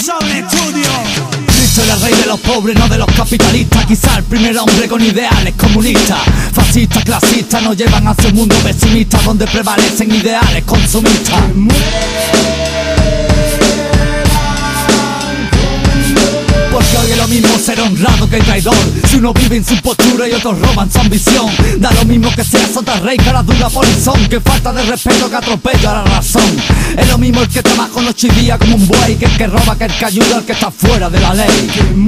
Sound Studio. Cristo era el rey de los pobres, no de los capitalistas. Quizá el primer hombre con ideales comunistas. Fascistas, clasistas nos llevan hacia un mundo pesimista, donde prevalecen ideales consumistas. Porque hoy es lo mismo ser honrado que traidor. Si uno vive en su postura y otros roban su ambición. Da lo mismo que sea sota rey, cara dura polizón. Que falta de respeto, que atropello a la razón. Es lo mismo el que trabaja noche y día como un buey, que el que roba, que el que ayuda, el que está fuera de la ley.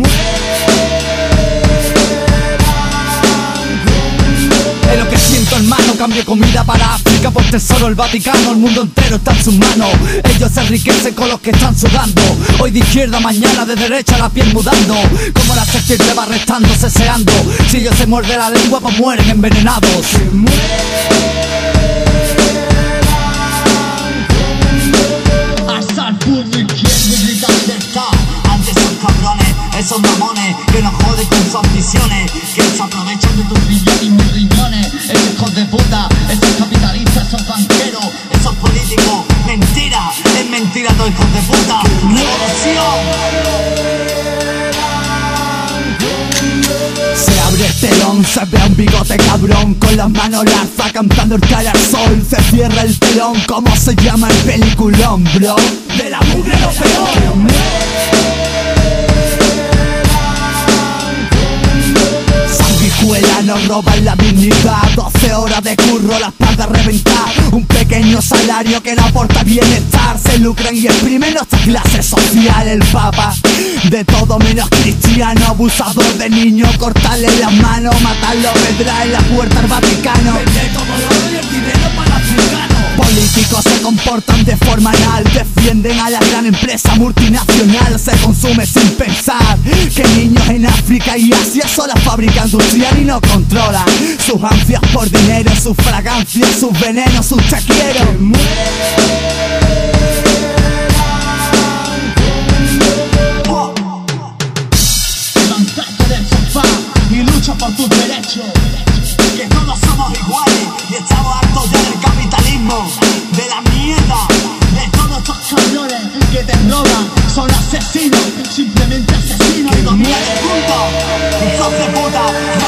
Es lo que siento, hermano, cambio comida para África por tesoro el Vaticano. El mundo entero está en sus manos. Ellos se enriquecen con los que están sudando. Hoy de izquierda, mañana de derecha, la piel mudando. Como la serpiente va restando, ceseando. Si ellos se muerden la lengua, pues mueren envenenados. Hasta el puño izquierdo y grita libertad ante esos cabrones, esos mamones que nos joden con sus ambiciones, que se aprovechan de tus riñones y mis riñones. Esos hijos de puta, esos capitalistas, esos banqueros, esos políticos. Mentira, es mentira todos hijos de puta. Revolución. Se abre el telón, se ve un bigote cabrón con las manos larza cantando el cara al sol. Se cierra el telón, ¿cómo se llama el peliculón, bro? De la mugre lo peor. Sanguijuela nos roban la dignidad. 12 horas de curro, la espalda reventar. Un pequeño salario que no aporta bienestar. Se lucran y exprimen nuestra clase social. El papa, de todo menos cristiano, abusador de niños, cortarle las manos, matarlo vendrá en la puerta al Vaticano. Vende todo el oro y el dinero para africanos. Políticos se comportan de forma anal, defienden a la gran empresa multinacional. Se consume sin pensar que niños en África y Asia son la fábrica industrial y no controlan sus ansias por dinero, sus fragancias, sus venenos, sus te quiero. Levantarte del sofá y lucha por tus derechos. Que todos somos iguales y estamos hartos ya del capitalismo, de la mierda, de todos estos cabrones que te roban. Son asesinos, simplemente asesinos. Y 2000 puntos, hijos de puta.